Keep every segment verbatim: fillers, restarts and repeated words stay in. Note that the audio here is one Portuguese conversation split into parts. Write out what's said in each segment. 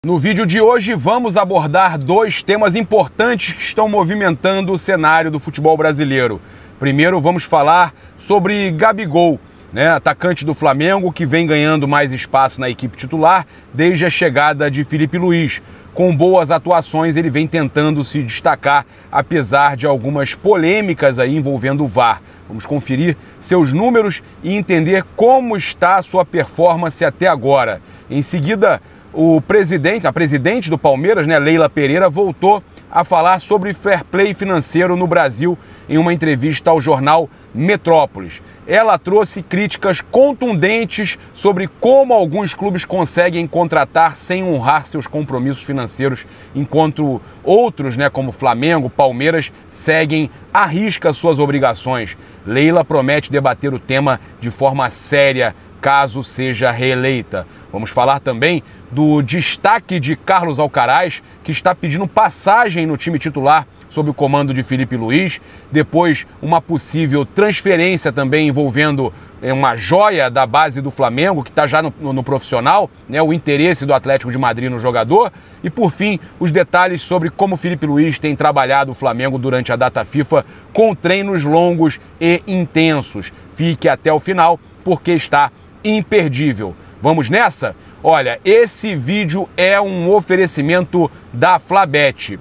No vídeo de hoje vamos abordar dois temas importantes que estão movimentando o cenário do futebol brasileiro. Primeiro vamos falar sobre Gabigol, né, atacante do Flamengo que vem ganhando mais espaço na equipe titular desde a chegada de Filipe Luís. Com boas atuações ele vem tentando se destacar, apesar de algumas polêmicas aí envolvendo o V A R. Vamos conferir seus números e entender como está a sua performance até agora. Em seguida, o presidente, a presidente do Palmeiras, né, Leila Pereira, voltou a falar sobre fair play financeiro no Brasil em uma entrevista ao jornal Metrópolis. Ela trouxe críticas contundentes sobre como alguns clubes conseguem contratar sem honrar seus compromissos financeiros, enquanto outros, né, como Flamengo, Palmeiras, seguem à risca suas obrigações. Leila promete debater o tema de forma séria caso seja reeleita. Vamos falar também do destaque de Carlos Alcaraz, que está pedindo passagem no time titular sob o comando de Filipe Luís. Depois, uma possível transferência também envolvendo uma joia da base do Flamengo, que está já no, no, no profissional, né, o interesse do Atlético de Madrid no jogador. E, por fim, os detalhes sobre como Filipe Luís tem trabalhado o Flamengo durante a data FIFA com treinos longos e intensos. Fique até o final, porque está imperdível. Vamos nessa? Olha, esse vídeo é um oferecimento da Flabet.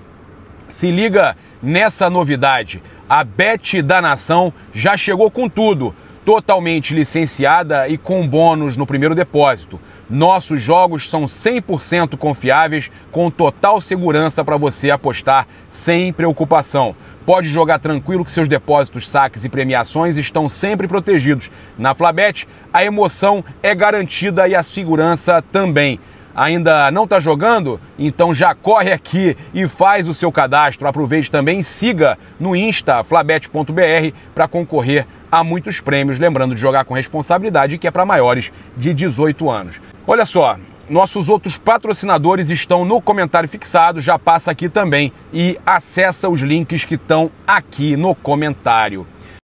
Se liga nessa novidade. A Bet da Nação já chegou com tudo, totalmente licenciada e com bônus no primeiro depósito. Nossos jogos são cem por cento confiáveis, com total segurança para você apostar sem preocupação. Pode jogar tranquilo que seus depósitos, saques e premiações estão sempre protegidos. Na Flabet, a emoção é garantida e a segurança também. Ainda não está jogando? Então já corre aqui e faz o seu cadastro. Aproveite também e siga no Insta flabet ponto br para concorrer a muitos prêmios. Lembrando de jogar com responsabilidade, que é para maiores de dezoito anos. Olha só, nossos outros patrocinadores estão no comentário fixado, já passa aqui também e acessa os links que estão aqui no comentário.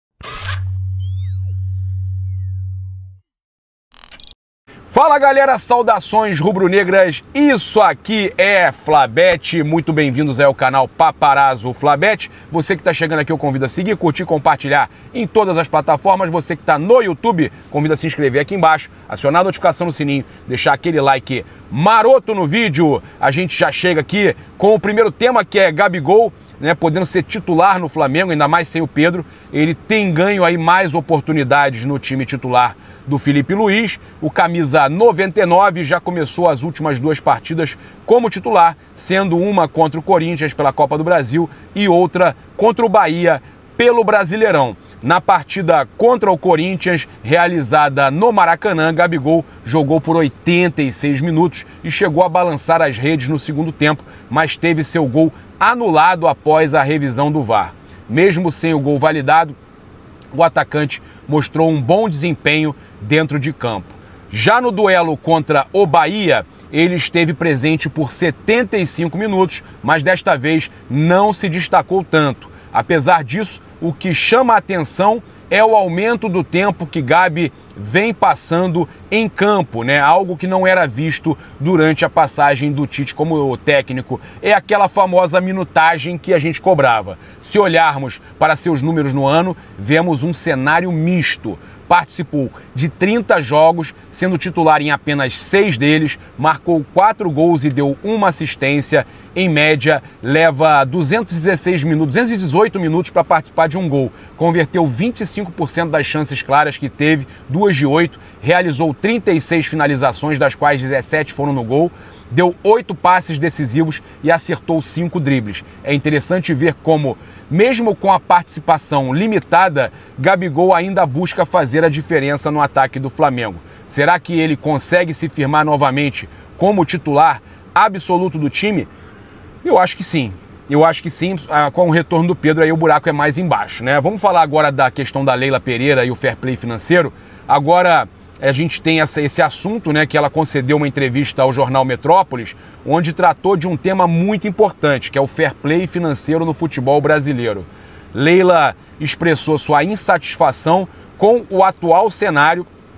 Fala galera, saudações rubro-negras, isso aqui é Flabet, muito bem-vindos ao canal Paparazzo Flabet. Você que está chegando aqui eu convido a seguir, curtir, compartilhar em todas as plataformas. Você que está no YouTube, convido a se inscrever aqui embaixo, acionar a notificação no sininho, deixar aquele like maroto no vídeo. A gente já chega aqui com o primeiro tema, que é Gabigol, né, podendo ser titular no Flamengo, ainda mais sem o Pedro. Ele tem ganho aí mais oportunidades no time titular do Filipe Luís. O camisa noventa e nove já começou as últimas duas partidas como titular, sendo uma contra o Corinthians pela Copa do Brasil e outra contra o Bahia pelo Brasileirão. Na partida contra o Corinthians, realizada no Maracanã, Gabigol jogou por oitenta e seis minutos e chegou a balançar as redes no segundo tempo, mas teve seu gol anulado após a revisão do V A R. Mesmo sem o gol validado, o atacante mostrou um bom desempenho dentro de campo. Já no duelo contra o Bahia, ele esteve presente por setenta e cinco minutos, mas desta vez não se destacou tanto. Apesar disso, o que chama a atenção é o aumento do tempo que Gabi vem passando em campo, né? Algo que não era visto durante a passagem do Tite como técnico. É aquela famosa minutagem que a gente cobrava. Se olharmos para seus números no ano, vemos um cenário misto. Participou de trinta jogos, sendo titular em apenas seis deles, marcou quatro gols e deu uma assistência. Em média, leva duzentos e dezesseis minutos, duzentos e dezoito minutos para participar de um gol. Converteu vinte e cinco por cento das chances claras que teve, duas de oito, realizou trinta e seis finalizações, das quais dezessete foram no gol, deu oito passes decisivos e acertou cinco dribles. É interessante ver como, mesmo com a participação limitada, Gabigol ainda busca fazer a diferença no ataque do Flamengo. Será que ele consegue se firmar novamente como titular absoluto do time? Eu acho que sim. Eu acho que sim, com o retorno do Pedro aí o buraco é mais embaixo, né? Vamos falar agora da questão da Leila Pereira e o fair play financeiro. Agora a gente tem essa, esse assunto, né, que ela concedeu uma entrevista ao jornal Metrópolis, onde tratou de um tema muito importante, que é o fair play financeiro no futebol brasileiro. Leila expressou sua insatisfação com o atual cenário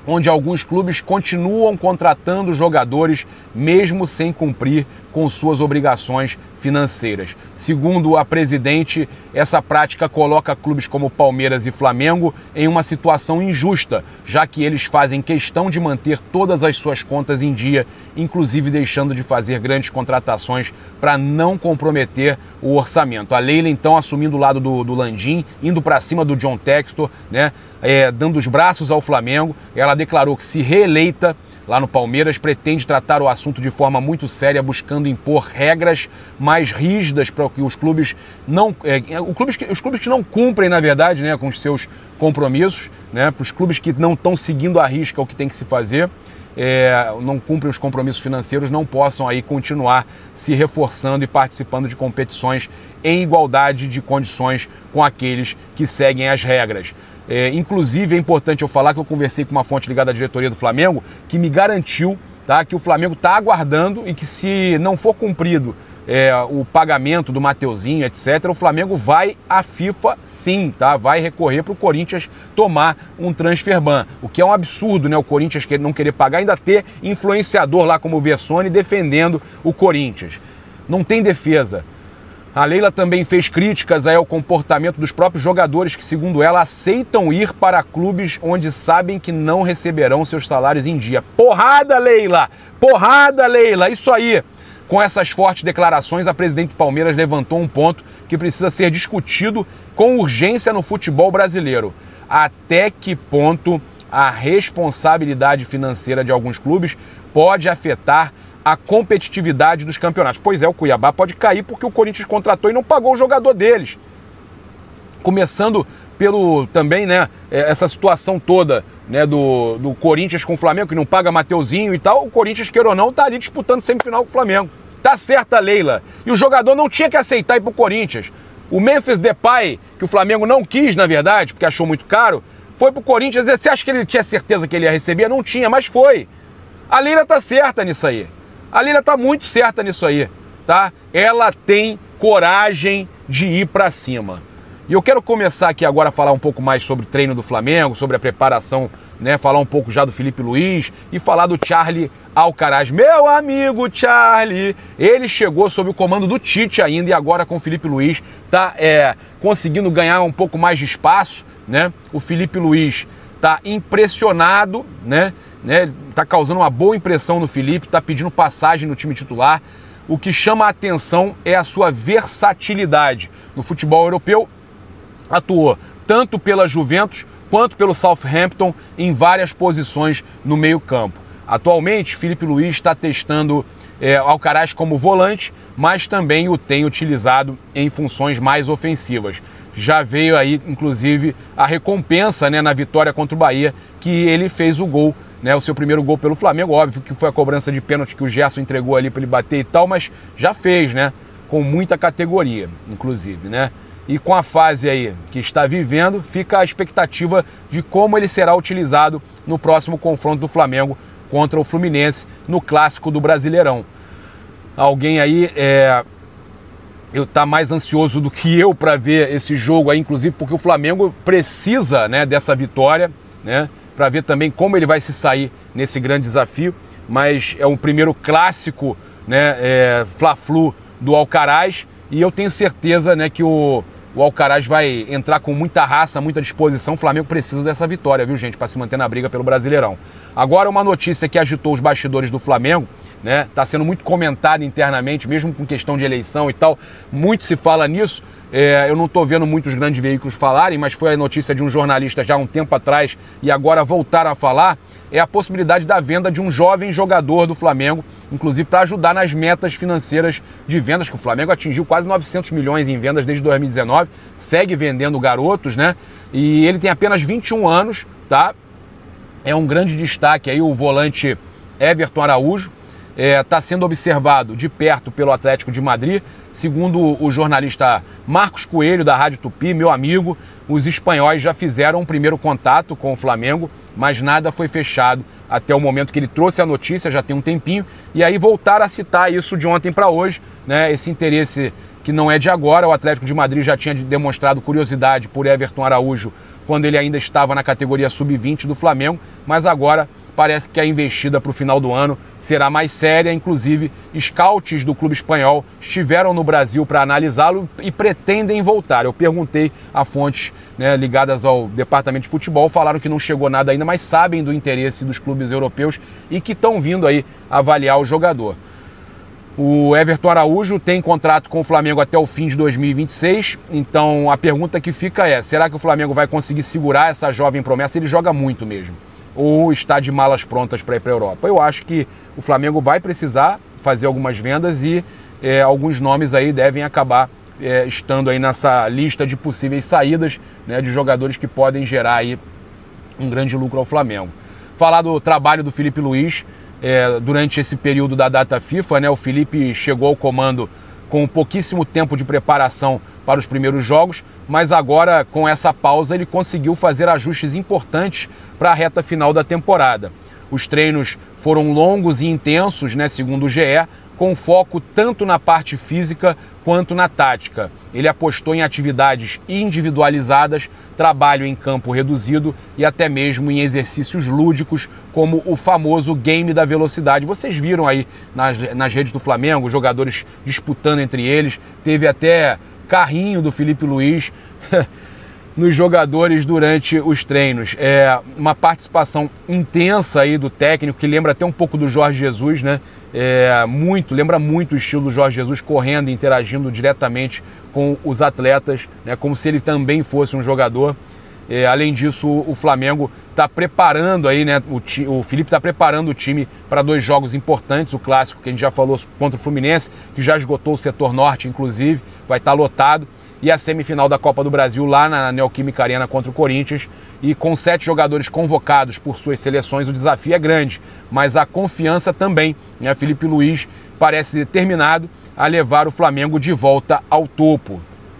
onde alguns clubes continuam contratando jogadores mesmo sem cumprir com suas obrigações financeiras. Segundo a presidente, essa prática coloca clubes como Palmeiras e Flamengo em uma situação injusta, já que eles fazem questão de manter todas as suas contas em dia, inclusive deixando de fazer grandes contratações para não comprometer o orçamento. A Leila, então, assumindo o lado do, do Landim, indo para cima do John Textor, né, é, dando os braços ao Flamengo. Ela declarou que, se reeleita lá no Palmeiras, pretende tratar o assunto de forma muito séria, buscando impor regras mais rígidas para que os clubes não, é, os clubes que, os clubes que não cumprem, na verdade, né, com os seus compromissos, né, para os clubes que não estão seguindo à risca o que tem que se fazer, é, não cumprem os compromissos financeiros, não possam aí continuar se reforçando e participando de competições em igualdade de condições com aqueles que seguem as regras. É, inclusive, é importante eu falar que eu conversei com uma fonte ligada à diretoria do Flamengo que me garantiu, tá, que o Flamengo está aguardando e que, se não for cumprido é, o pagamento do Mateuzinho, etcétera, o Flamengo vai à FIFA sim, tá? Vai recorrer para o Corinthians tomar um transfer ban, o que é um absurdo, né? O Corinthians não querer pagar, ainda ter influenciador lá como o Vessone defendendo o Corinthians. Não tem defesa. A Leila também fez críticas aí ao comportamento dos próprios jogadores que, segundo ela, aceitam ir para clubes onde sabem que não receberão seus salários em dia. Porrada, Leila! Porrada, Leila! Isso aí! Com essas fortes declarações, a presidente do Palmeiras levantou um ponto que precisa ser discutido com urgência no futebol brasileiro. Até que ponto a responsabilidade financeira de alguns clubes pode afetar a competitividade dos campeonatos? Pois é, o Cuiabá pode cair porque o Corinthians contratou e não pagou o jogador deles. Começando pelo também, né, essa situação toda, né, do, do Corinthians com o Flamengo, que não paga Mateuzinho e tal. O Corinthians, queira ou não, tá ali disputando semifinal com o Flamengo. Tá certa, Leila. E o jogador não tinha que aceitar ir pro Corinthians. O Memphis Depay, que o Flamengo não quis, na verdade, porque achou muito caro, foi pro Corinthians. Você acha que ele tinha certeza que ele ia receber? Não tinha, mas foi. A Leila tá certa nisso aí. A Leila tá muito certa nisso aí, tá? Ela tem coragem de ir para cima. E eu quero começar aqui agora a falar um pouco mais sobre o treino do Flamengo, sobre a preparação, né? Falar um pouco já do Felipe Luiz e falar do Charlie Alcaraz. Meu amigo Charlie, ele chegou sob o comando do Tite ainda e agora com o Felipe Luiz tá é, conseguindo ganhar um pouco mais de espaço, né? O Felipe Luiz tá impressionado, né? Né, tá causando uma boa impressão no Felipe, tá pedindo passagem no time titular. O que chama a atenção é a sua versatilidade. No futebol europeu, atuou tanto pela Juventus quanto pelo Southampton em várias posições no meio-campo. Atualmente, Felipe Luiz está testando é, Alcaraz como volante, mas também o tem utilizado em funções mais ofensivas. Já veio aí, inclusive, a recompensa, né, na vitória contra o Bahia, que ele fez o gol, né, o seu primeiro gol pelo Flamengo. Óbvio que foi a cobrança de pênalti que o Gerson entregou ali para ele bater e tal, mas já fez, né, com muita categoria, inclusive, né? E com a fase aí que está vivendo, fica a expectativa de como ele será utilizado no próximo confronto do Flamengo contra o Fluminense no Clássico do Brasileirão. Alguém aí é, eu tá mais ansioso do que eu para ver esse jogo aí, inclusive porque o Flamengo precisa, né, dessa vitória, né, para ver também como ele vai se sair nesse grande desafio. Mas é o primeiro clássico, né, é, Fla-Flu do Alcaraz, e eu tenho certeza, né, que o, o Alcaraz vai entrar com muita raça, muita disposição. O Flamengo precisa dessa vitória, viu, gente, para se manter na briga pelo Brasileirão. Agora, uma notícia que agitou os bastidores do Flamengo, né, tá sendo muito comentada internamente, mesmo com questão de eleição e tal, muito se fala nisso. É, eu não estou vendo muitos grandes veículos falarem, mas foi a notícia de um jornalista já há um tempo atrás e agora voltaram a falar, é a possibilidade da venda de um jovem jogador do Flamengo, inclusive para ajudar nas metas financeiras de vendas, que o Flamengo atingiu quase novecentos milhões em vendas desde dois mil e dezenove, segue vendendo garotos, né? E ele tem apenas vinte e um anos, tá? É um grande destaque aí o volante Everton Araújo. Está é, sendo observado de perto pelo Atlético de Madrid. Segundo o jornalista Marcos Coelho, da Rádio Tupi, meu amigo, os espanhóis já fizeram um primeiro contato com o Flamengo, mas nada foi fechado até o momento que ele trouxe a notícia, já tem um tempinho, e aí voltaram a citar isso de ontem para hoje, né? Esse interesse que não é de agora. O Atlético de Madrid já tinha demonstrado curiosidade por Everton Araújo quando ele ainda estava na categoria sub vinte do Flamengo, mas agora parece que a investida para o final do ano será mais séria. Inclusive, scouts do clube espanhol estiveram no Brasil para analisá-lo e pretendem voltar. Eu perguntei a fontes, né, ligadas ao departamento de futebol, falaram que não chegou nada ainda, mas sabem do interesse dos clubes europeus e que estão vindo aí avaliar o jogador. O Everton Araújo tem contrato com o Flamengo até o fim de dois mil e vinte e seis, então a pergunta que fica é, será que o Flamengo vai conseguir segurar essa jovem promessa? Ele joga muito mesmo. Ou está de malas prontas para ir para a Europa? Eu acho que o Flamengo vai precisar fazer algumas vendas e é, alguns nomes aí devem acabar é, estando aí nessa lista de possíveis saídas, né, de jogadores que podem gerar aí um grande lucro ao Flamengo. Falar do trabalho do Filipe Luís é, durante esse período da data FIFA, né, o Filipe chegou ao comando com pouquíssimo tempo de preparação para os primeiros jogos, mas agora, com essa pausa, ele conseguiu fazer ajustes importantes para a reta final da temporada. Os treinos foram longos e intensos, né, segundo o G E, com foco tanto na parte física quanto na tática. Ele apostou em atividades individualizadas, trabalho em campo reduzido e até mesmo em exercícios lúdicos, como o famoso game da velocidade. Vocês viram aí nas, nas redes do Flamengo, jogadores disputando entre eles, teve até carrinho do Filipe Luís nos jogadores durante os treinos. É uma participação intensa aí do técnico, que lembra até um pouco do Jorge Jesus, né? É, muito, lembra muito o estilo do Jorge Jesus, correndo e interagindo diretamente com os atletas, né? Como se ele também fosse um jogador. É, além disso, o Flamengo está preparando aí, né? O, ti, o Filipe está preparando o time para dois jogos importantes, o clássico que a gente já falou contra o Fluminense, que já esgotou o setor norte, inclusive, vai estar lotado, e a semifinal da Copa do Brasil lá na Neoquímica Arena contra o Corinthians. E com sete jogadores convocados por suas seleções, o desafio é grande, mas a confiança também, né? Filipe Luís parece determinado a levar o Flamengo de volta ao topo,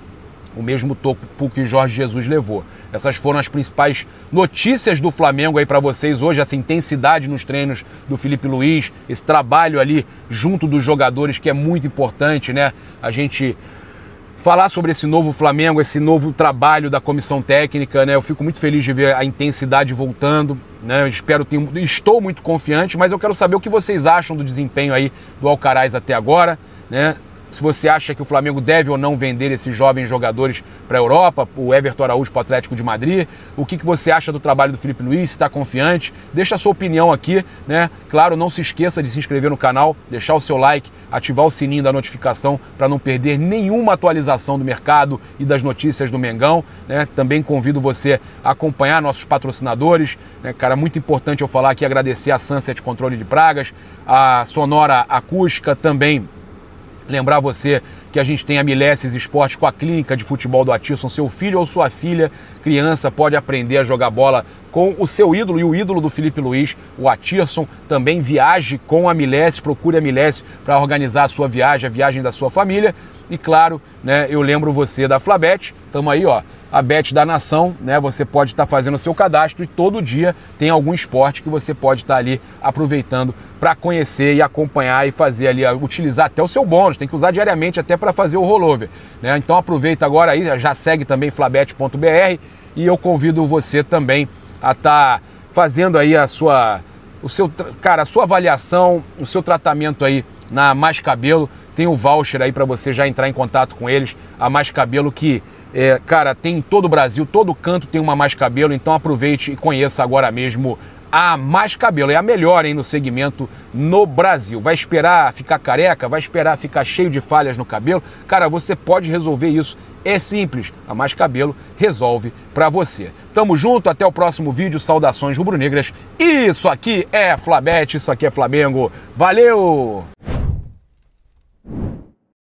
o mesmo topo que o Jorge Jesus levou. Essas foram as principais notícias do Flamengo aí para vocês hoje, essa intensidade nos treinos do Filipe Luís, esse trabalho ali junto dos jogadores que é muito importante, né? A gente falar sobre esse novo Flamengo, esse novo trabalho da comissão técnica, né? Eu fico muito feliz de ver a intensidade voltando, né? Eu espero, tenho, estou muito confiante, mas eu quero saber o que vocês acham do desempenho aí do Alcaraz até agora, né? Se você acha que o Flamengo deve ou não vender esses jovens jogadores para a Europa, o Everton Araújo para o Atlético de Madrid, o que, que você acha do trabalho do Filipe Luís, se está confiante, deixa a sua opinião aqui, né? Claro, não se esqueça de se inscrever no canal, deixar o seu like, ativar o sininho da notificação para não perder nenhuma atualização do mercado e das notícias do Mengão, né? Também convido você a acompanhar nossos patrocinadores, né? Cara, muito importante eu falar aqui, agradecer a Sunset Controle de Pragas, a Sonora Acústica, também lembrar você que a gente tem a Mileses Esporte com a clínica de futebol do Atirson. Seu filho ou sua filha, criança, pode aprender a jogar bola com o seu ídolo e o ídolo do Filipe Luís, o Atirson. Também viaje com a Mileses, procure a Mileses para organizar a sua viagem, a viagem da sua família. E claro, né, eu lembro você da Flabet, estamos aí, ó, a Bet da Nação, né? Você pode estar fazendo o seu cadastro e todo dia tem algum esporte que você pode estar ali aproveitando para conhecer e acompanhar e fazer ali, utilizar até o seu bônus, tem que usar diariamente até para fazer o rollover, né? Então aproveita agora aí, já segue também flabet ponto br e eu convido você também a estar fazendo aí a sua, o seu, cara, a sua avaliação, o seu tratamento aí na Mais Cabelo. Tem o voucher aí para você já entrar em contato com eles, a Mais Cabelo que, é, cara, tem em todo o Brasil, todo canto tem uma Mais Cabelo, então aproveite e conheça agora mesmo a Mais Cabelo. É a melhor, hein, no segmento no Brasil. Vai esperar ficar careca? Vai esperar ficar cheio de falhas no cabelo? Cara, você pode resolver isso. É simples, a Mais Cabelo resolve pra você. Tamo junto, até o próximo vídeo. Saudações rubro-negras. Isso aqui é Flabet, isso aqui é Flamengo. Valeu!